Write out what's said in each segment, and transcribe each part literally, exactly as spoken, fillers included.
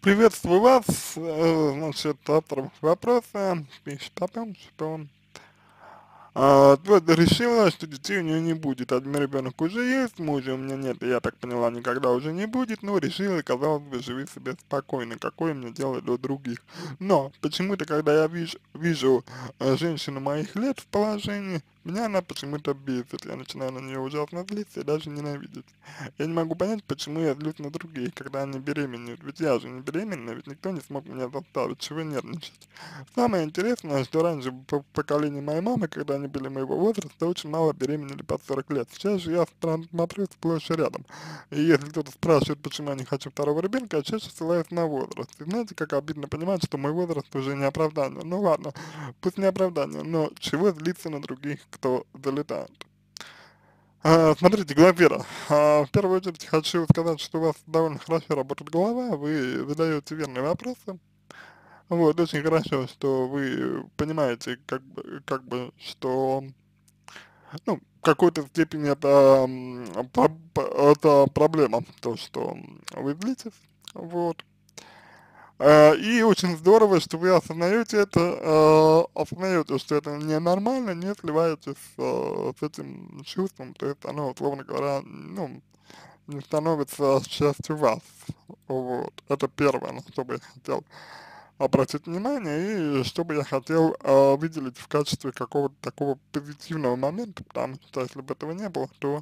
Приветствую вас, э, значит, автор вопроса пишет о том, что а, твердо решила, что детей у нее не будет. Один ребенок уже есть, мужа у меня нет, и я так поняла, никогда уже не будет, но решила, казалось бы, живи себе спокойно, какое мне дело до других. Но почему-то, когда я вижу, вижу э, женщину моих лет в положении, меня она почему-то бесит, я начинаю на нее ужасно злиться и даже ненавидеть. Я не могу понять, почему я злюсь на других, когда они беременеют, ведь я же не беременна, ведь никто не смог меня заставить, чего нервничать. Самое интересное, что раньше по поколению моей мамы, когда они были моего возраста, очень мало беременели под сорок лет. Сейчас же я спра- смотрю сплошь и рядом. И если кто-то спрашивает, почему я не хочу второго ребенка, я чаще ссылаюсь на возраст. И знаете, как обидно понимать, что мой возраст уже не оправдание. Ну ладно, пусть не оправдание, но чего злиться на других, кто залетает? А, смотрите, Глафира, а, в первую очередь хочу сказать, что у вас довольно хорошо работает голова, вы задаете верные вопросы. Вот, очень хорошо, что вы понимаете, как бы, как бы, что, ну, в какой-то степени это, м, по- по- это проблема, то, что м, вы злитесь, вот. А, и очень здорово, что вы осознаете это, э, осознаете, что это ненормально, не сливаетесь э, с этим чувством, то есть оно, условно говоря, ну, не становится частью вас, вот. Это первое, на что бы я хотел обратить внимание и что бы я хотел э, выделить в качестве какого-то такого позитивного момента, потому что если бы этого не было, то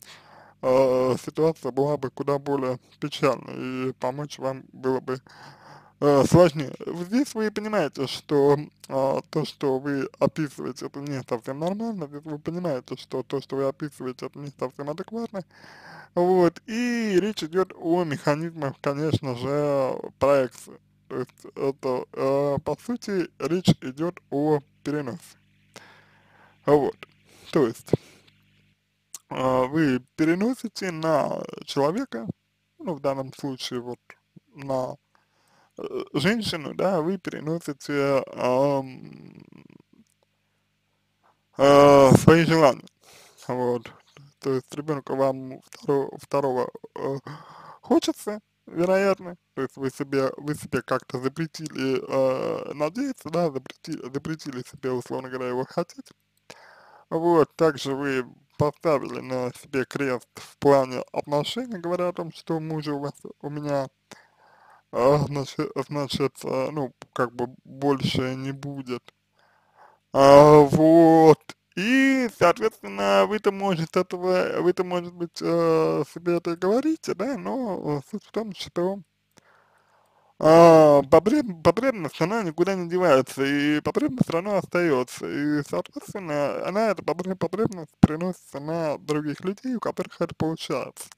э, ситуация была бы куда более печальной и помочь вам было бы э, сложнее. Вот здесь вы понимаете, что э, то, что вы описываете, это не совсем нормально, здесь вы понимаете, что то, что вы описываете, это не совсем адекватно, вот, и речь идет о механизмах, конечно же, проекции. То есть это, э, по сути, речь идет о переносе. Вот. То есть э, вы переносите на человека, ну, в данном случае, вот, на э, женщину, да, вы переносите ам, э, свои желания. Вот. То есть ребенка вам второго, второго э, хочется, вероятно, то есть вы себе, вы себе как-то запретили э, надеяться, да, запретили, запретили себе, условно говоря, его хотеть. Вот, также вы поставили на себе крест в плане отношений, говоря о том, что мужа у вас, у меня, э, значит, значит э, ну, как бы больше не будет. А, вот. И, соответственно, вы-то, может, этого, вы-то, может быть, э, себе это и говорите, да, но суть в том, что а, потреб, потребность, она никуда не девается, и потребность все равно остается, и, соответственно, она, эта потреб- потребность переносится на других людей, у которых это получается.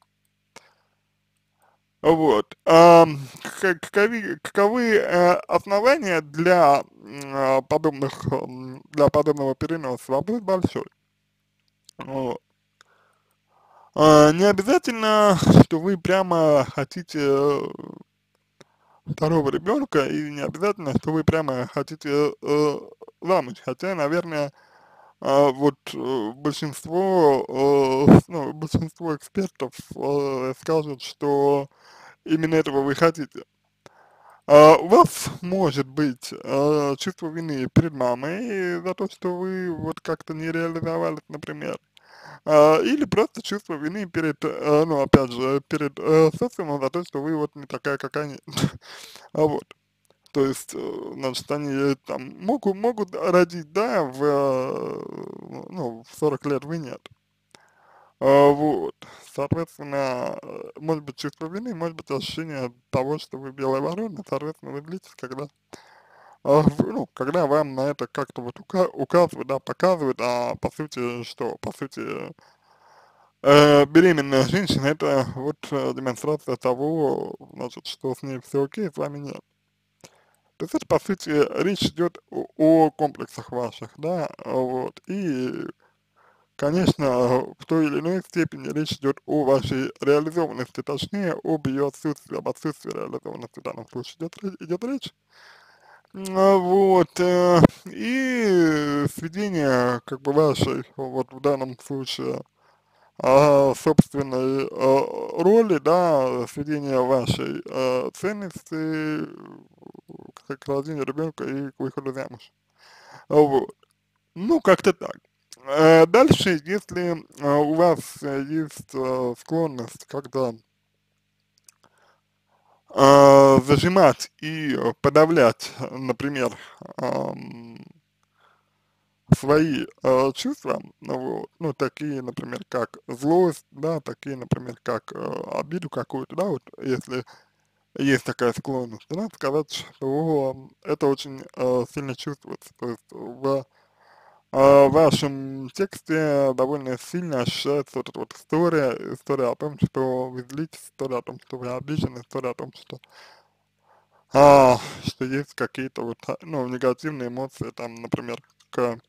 Вот. Ам, ка- каковы, каковы э, основания для м, а, подобных, м, для подобного переноса? Вопрос большой. Вот. А, не обязательно, что вы прямо хотите э, второго ребенка, и не обязательно, что вы прямо хотите э, замуж. Хотя, наверное, а, вот э, большинство, э, ну, большинство экспертов э, скажут, что именно этого вы хотите. А, у вас может быть а, чувство вины перед мамой за то, что вы вот как-то не реализовались, например. А, или просто чувство вины перед, э, ну, опять же, перед э, социумом за то, что вы вот не такая, как они. А вот. То есть, э, значит, они там могут, могут родить, да, в, э, ну, в сорок лет вы нет. А, вот. Соответственно, э, может быть чувство вины, может быть ощущение того, что вы белая ворона, соответственно, вы злитесь, когда, а, в- ну, когда вам на это как-то вот ука- указывают, да, показывают, а по сути, что, по сути, Э, беременная женщина — это вот э, демонстрация того, значит, что с ней все окей, с вами нет. То есть это, по сути, речь идет о, о комплексах ваших, да, вот. И, конечно, в той или иной степени речь идет о вашей реализованности, точнее, об ее отсутствии, об отсутствии реализованности в данном случае идет, ре- идет речь. М, а, Вот, э, и сведение, как бы, вашей, вот в данном случае, а, собственной а, роли, да, сведения вашей а, ценности к, к рождению ребенка и к выходу замуж. Вот. Ну, как-то так. Э, Дальше, если э, у вас э, есть э, склонность когда э, зажимать и э, подавлять, э, например, ам, свои э, чувства, ну, вот, ну, такие, например, как злость, да, такие, например, как э, обиду какую-то, да, вот, если есть такая склонность, то надо сказать, что это очень э, сильно чувствуется, то есть в А, в вашем тексте довольно сильно ощущается вот эта вот история, история о том, что вы злитесь, история о том, что вы обижены, история о том, что, а, что есть какие-то вот, а, ну, негативные эмоции, там, например, к,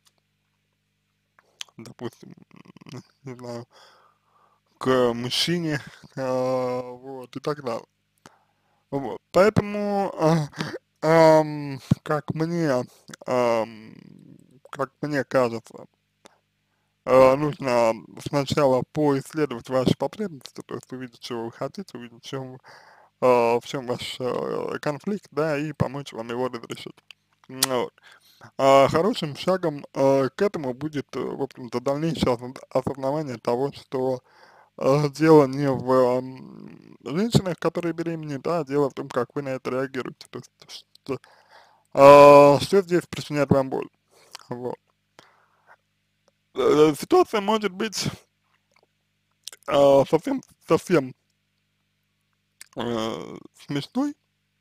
допустим, м, не знаю, к мужчине, а, вот, и так далее. Вот, поэтому, а, ам, как мне, ам, как мне кажется, э, нужно сначала поисследовать ваши потребности, то есть увидеть, чего вы хотите, увидеть, в чем, э, в чем ваш э, конфликт, да, и помочь вам его разрешить. М, Вот. А хорошим шагом э, к этому будет, э, в общем-то, дальнейшее осоз- осознавание того, что э, дело не в м, женщинах, которые беременны, да, а дело в том, как вы на это реагируете, то есть, что, э, что здесь причиняет вам боль. Вот. Э, Ситуация может быть э, совсем, совсем э, смешной,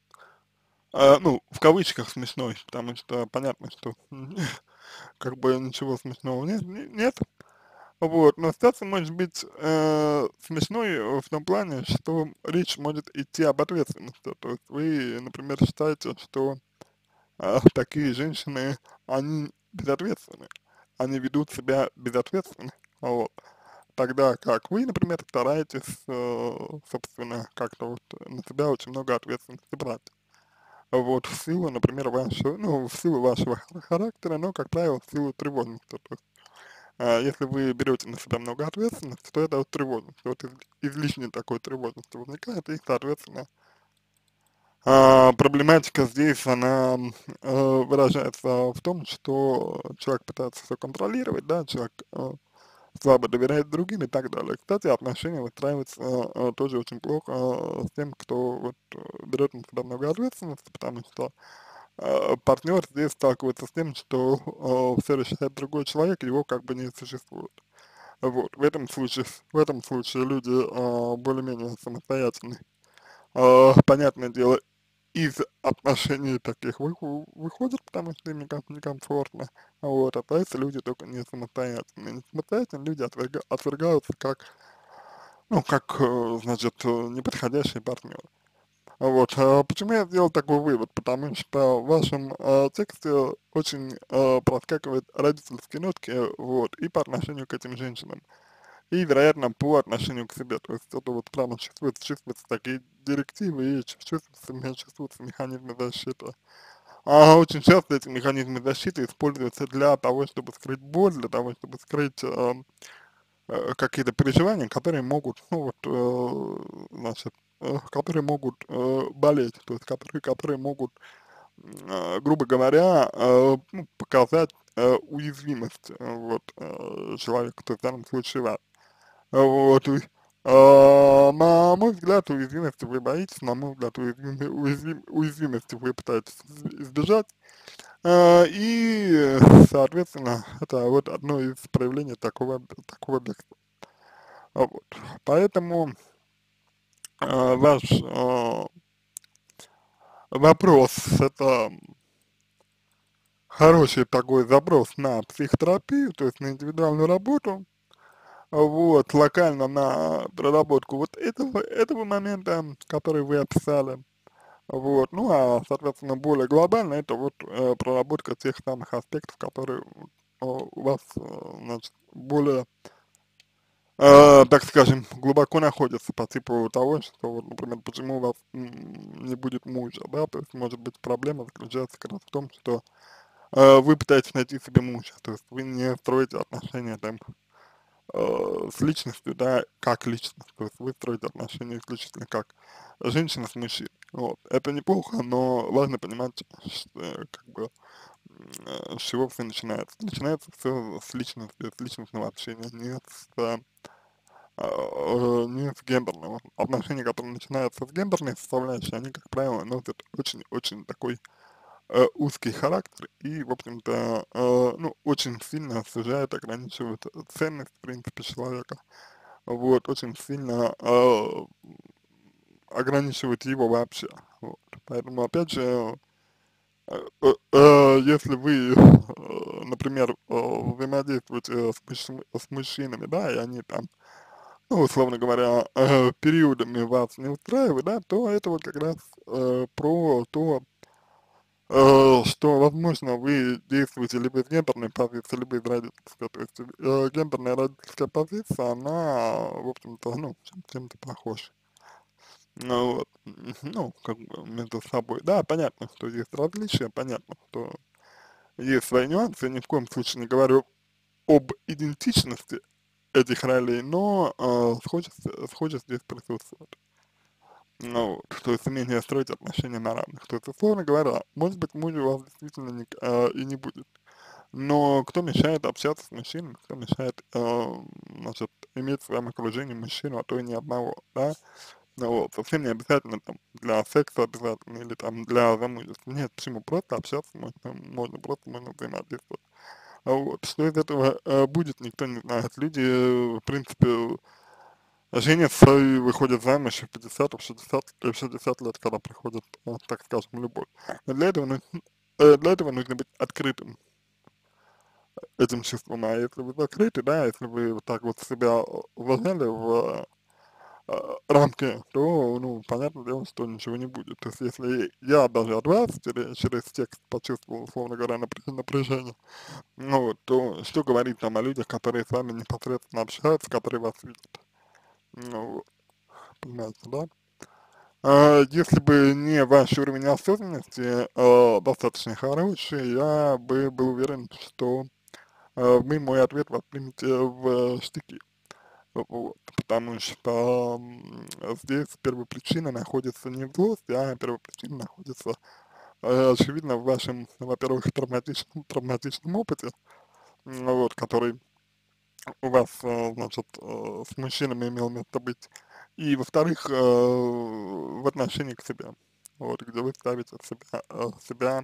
а, ну, в кавычках смешной, потому что понятно, что как бы ничего смешного нет, не- нет, вот, но ситуация может быть э, смешной э, в том плане, что речь может идти об ответственности, то есть вы, например, считаете, что а, такие женщины, они безответственны, они ведут себя безответственно, вот, тогда как вы, например, стараетесь, э, собственно, как-то вот на себя очень много ответственности брать. Вот, в силу, например, вашего, ну, в силу вашего хар- характера, но, как правило, в силу тревожности. То есть, а, если вы берете на себя много ответственности, то это вот тревожность, вот из- излишней такой тревожности возникает, и, соответственно, а, проблематика здесь, она м, э, выражается в том, что человек пытается все контролировать, да, человек э, слабо доверяет другим и так далее. Кстати, отношения выстраиваются э, тоже очень плохо э, с тем, кто вот э, берет на себя много ответственности, потому что э, партнер здесь сталкивается с тем, что э, все решает другой человек, его как бы не существует. Вот, в этом случае, в этом случае люди э, более-менее самостоятельны. Э, понятное дело, из отношений таких вы, выходят, потому что им неком- некомфортно. Вот, а остаются люди только не самостоятельные. Не самостоятельные люди отверга, отвергаются как, ну, как, э, значит, э, неподходящий партнер. Вот, а почему я сделал такой вывод? Потому что в вашем э, тексте очень э, проскакивают родительские нотки, вот, и по отношению к этим женщинам, и, вероятно, по отношению к себе. То есть это вот прямо чувствуется, чувствуются такие директивы и чувствуются, ме- чувствуются механизмы защиты. А очень часто эти механизмы защиты используются для того, чтобы скрыть боль, для того, чтобы скрыть э, э, какие-то переживания, которые могут, ну вот, э, значит, э, которые могут э, болеть, то есть которые, которые могут, э, грубо говоря, э, ну, показать э, уязвимость э, вот, э, человека, то есть в данном случае вас. Вот, и, а, на мой взгляд, уязвимости вы боитесь, на мой взгляд, уязвим- уязвим- уязвимости вы пытаетесь из- избежать. А, и, соответственно, это вот одно из проявлений такого, такого бегства. А вот. Поэтому а, ваш а, вопрос — это хороший такой запрос на психотерапию, то есть на индивидуальную работу, вот, локально на проработку вот этого, этого момента, который вы описали. Вот, ну, а, соответственно, более глобально это вот э, проработка тех самых аспектов, которые э, у вас, э, значит, более, э, так скажем, глубоко находятся по типу того, что, вот, например, почему у вас м, не будет мужа, да, то есть, может быть, проблема заключается как раз в том, что э, вы пытаетесь найти себе мужа, то есть вы не строите отношения там э, с личностью, да, как личность, то есть вы строите отношения исключительно как женщина с мужчиной. Вот. Это неплохо, но важно понимать, что, э, как бы, м, э, с чего все начинается. Начинается все с личности, с личностного общения, не с, э, э, не с гендерного. Отношения, которые начинаются с гендерной составляющей, они, как правило, носят очень-очень такой э, узкий характер и, в общем-то, э, ну, очень сильно сужает, ограничивает ценность, в принципе, человека. Вот, очень сильно э, ограничивает его вообще. Вот. Поэтому, опять же, э, э, э, если вы, э, например, э, взаимодействуете с, мужч- с мужчинами, да, и они там, ну, условно говоря, э, периодами вас не устраивают, да, то это вот как раз э, про то, э, что, возможно, вы действуете либо из гендерной позиции, либо из родительской. То есть э, гендерная родительская позиция, она, в общем-то, ну, чем- чем-то похожа. Ну, вот, м, ну, как бы между собой. Да, понятно, что есть различия, понятно, что есть свои нюансы, ни в коем случае не говорю об идентичности этих ролей, но э, схожесть, схожесть здесь присутствует. Ну, вот, то есть умение строить отношения на равных. То есть, условно говоря, может быть, мужа у вас действительно не, э, и не будет. Но кто мешает общаться с мужчиной, кто мешает, э, значит, иметь в своем окружении мужчину, а то и не одного, да? Ну вот, совсем не обязательно там для секса обязательно или там для замужества. Нет, почему? Просто общаться можно, можно просто можно взаимодействовать. А вот, что из этого э, будет, никто не знает. Люди, э, в принципе, женятся и выходят замуж в пятьдесят, в шестьдесят, в шестьдесят лет, когда приходит, э, так скажем, любовь. Но для этого, нужно, э, для этого нужно быть открытым этим чувством. А если вы закрыты, да, если вы вот так вот себя зажали в э, рамки, то, ну, понятное дело, что ничего не будет. То есть, если я даже от вас через, через текст почувствовал, условно говоря, напря- напряжение, ну, вот, то что говорить там о людях, которые с вами непосредственно общаются, которые вас видят? Ну, вот, понимаете, да? А, если бы не ваш уровень осознанности э, достаточно хороший, я бы был уверен, что э, вы мой ответ воспримете в штыки. Вот, потому что м, здесь первопричина находится не в злости, а первопричина находится, э, очевидно, в вашем, во-первых, травматичном, травматичном опыте, м, вот, который у вас, э, значит, э, с мужчинами имел место быть, и, во-вторых, э, в отношении к себе, вот, где вы ставите себя, э, себя,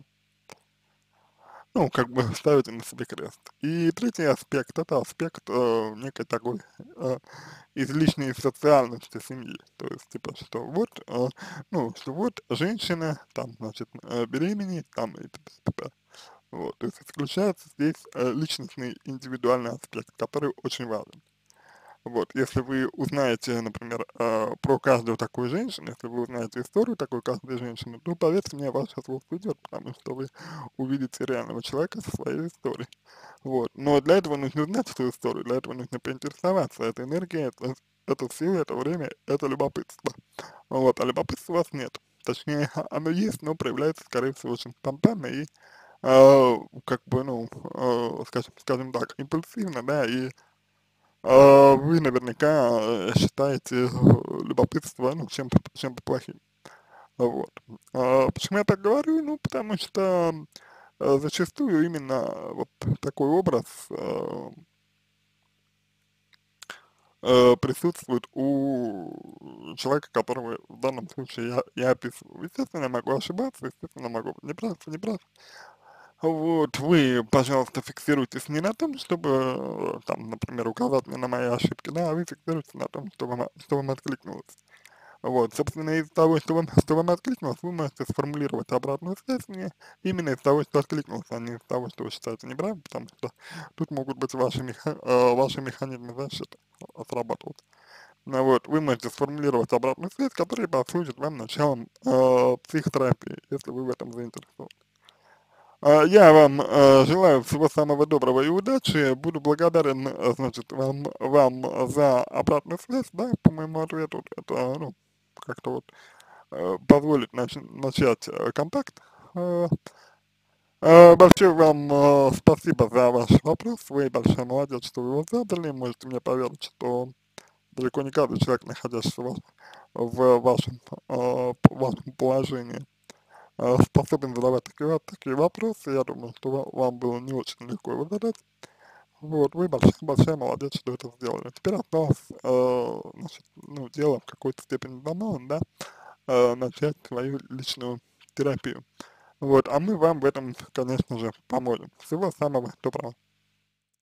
ну, как бы ставите на себе крест. И третий аспект, это аспект э, некой такой э, излишней социальности семьи. То есть, типа, что вот, э, ну, что вот женщина, там, значит, э, беременеет, там, и т.п. т.п. Вот, то есть исключается здесь э, личностный индивидуальный аспект, который очень важен. Вот, если вы узнаете, например, э, про каждую такую женщину, если вы узнаете историю такой каждой женщины, то, поверьте мне, ваш отвод уйдет, потому что вы увидите реального человека со своей историей. Вот, но для этого нужно знать эту историю, для этого нужно поинтересоваться. Это энергия, это, это сила, это время, это любопытство. Вот, а любопытства у вас нет. Точнее, оно есть, но проявляется, скорее всего, очень спонтанно и, э, как бы, ну, э, скажем, скажем так, импульсивно, да, и а, вы наверняка э, считаете э, любопытство, ну, чем-то чем-то плохим. Вот. А почему я так говорю? Ну, потому что э, зачастую именно вот такой образ э, э, присутствует у человека, которого в данном случае я, я описываю. Естественно, я могу ошибаться, естественно, могу быть неправ, не прав. Вот, вы, пожалуйста, фиксируйтесь не на том, чтобы, э, там, например, указать мне на мои ошибки, да, а вы фиксируйтесь на том, что вам, что вам откликнулось. Вот, собственно, из того, что вам, что вам откликнулось, вы можете сформулировать обратную связь мне именно из того, что откликнулось, а не из того, что вы считаете неправильным, потому что тут могут быть ваши, меха, э, ваши механизмы защиты э, срабатывать. Ну вот, вы можете сформулировать обратную связь, которая послужит вам началом э, психотерапии, если вы в этом заинтересованы. А, Я вам э, желаю всего самого доброго и удачи. Буду благодарен, э, значит, вам, вам за обратную связь, да, по моему ответу. Это, ну, как-то вот э, позволит нач- начать э, контакт. Э, Э, большое вам э, спасибо за ваш вопрос. Вы большой молодец, что вы его задали. Можете мне поверить, что далеко не каждый человек, находящийся в, в вашем, э, п- вашем положении, э, способен задавать такие, во- такие вопросы. Я думаю, что ва- вам было не очень легко его задать. Вот, вы большой, большой молодец, что это сделали. Теперь осталось, э, значит, ну, дело в какой-то степени за малым, да, э, начать свою личную терапию. Вот, а мы вам в этом, конечно же, поможем. Всего самого доброго.